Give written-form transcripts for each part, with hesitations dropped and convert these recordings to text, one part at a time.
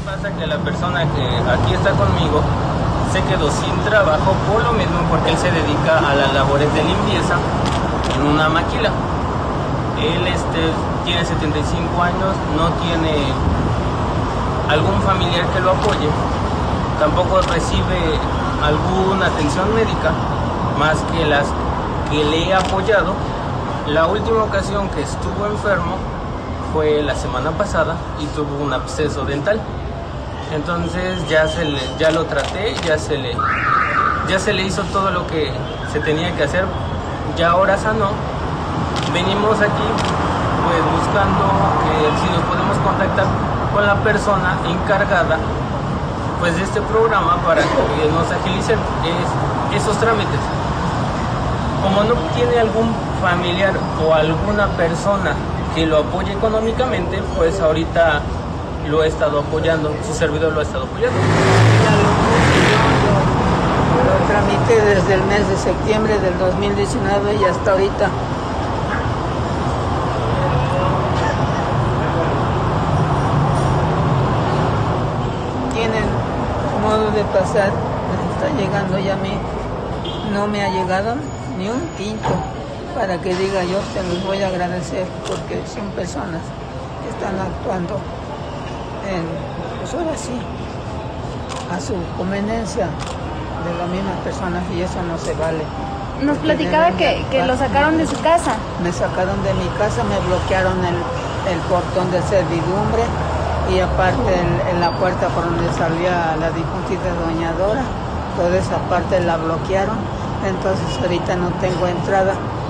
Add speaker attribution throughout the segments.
Speaker 1: Pasa que la persona que aquí está conmigo se quedó sin trabajo por lo mismo, porque él se dedica a las labores de limpieza en una maquila. Él tiene 75 años, no tiene algún familiar que lo apoye, tampoco recibe alguna atención médica más que las que le he apoyado. La última ocasión que estuvo enfermo fue la semana pasada y tuvo un absceso dental. Entonces ya lo traté, ya se le hizo todo lo que se tenía que hacer, ya ahora sanó. Venimos aquí pues buscando que si nos podemos contactar con la persona encargada pues de este programa para que nos agilicen esos trámites. Como no tiene algún familiar o alguna persona que lo apoye económicamente, pues ahorita lo he estado apoyando, su servidor lo ha estado apoyando.
Speaker 2: Lo tramité desde el mes de septiembre del 2019 y hasta ahorita. Tienen modo de pasar, está llegando ya a mí. No me ha llegado ni un tinto para que diga yo te los voy a agradecer, porque son personas que están actuando pues ahora sí, a su conveniencia de las mismas personas, y eso no se vale.
Speaker 3: Nos platicaba que lo sacaron de su casa.
Speaker 2: Me sacaron de mi casa, me bloquearon el portón de servidumbre y aparte en la puerta por donde salía la difunta doña Dora, toda esa parte la bloquearon, entonces ahorita no tengo entrada.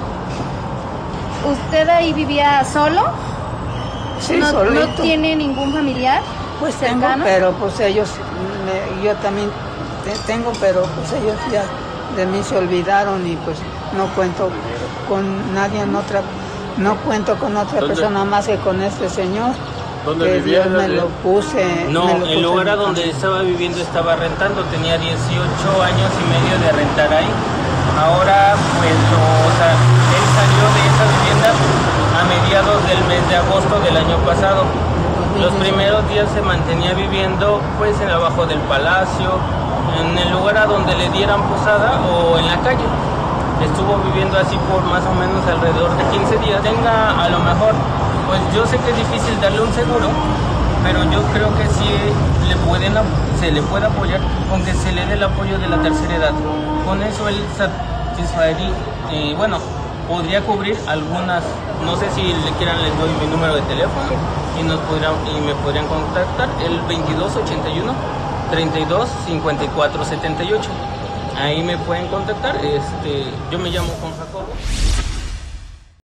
Speaker 3: ¿Usted ahí vivía solo?
Speaker 2: Sí,
Speaker 3: ¿No,
Speaker 2: solito.
Speaker 3: ¿No tiene ningún familiar?
Speaker 2: Pues tengo,
Speaker 3: cercano?
Speaker 2: pero pues ellos, yo también tengo, pero pues ellos ya de mí se olvidaron y pues no cuento con nadie no cuento con otra persona más que con este señor.
Speaker 4: ¿Dónde
Speaker 2: que
Speaker 4: vivía?
Speaker 2: Dios me lo puse.
Speaker 1: No,
Speaker 2: me lo
Speaker 1: el lugar a donde estaba viviendo estaba rentando, tenía 18 años y medio de rentar ahí. Ahora pues él salió de esa vivienda a mediados del mes de agosto del año pasado. Los primeros días se mantenía viviendo pues en abajo del palacio, en el lugar a donde le dieran posada o en la calle. Estuvo viviendo así por más o menos alrededor de 15 días. Tenga a lo mejor, pues yo sé que es difícil darle un seguro, pero yo creo que sí se le puede apoyar, aunque se le dé el apoyo de la tercera edad. Con eso él satisfaría, podría cubrir algunas, no sé si le quieran, les doy mi número de teléfono y me podrían contactar el 2281 32 54 78. Ahí me pueden contactar. Yo me llamo Juan Jacobo.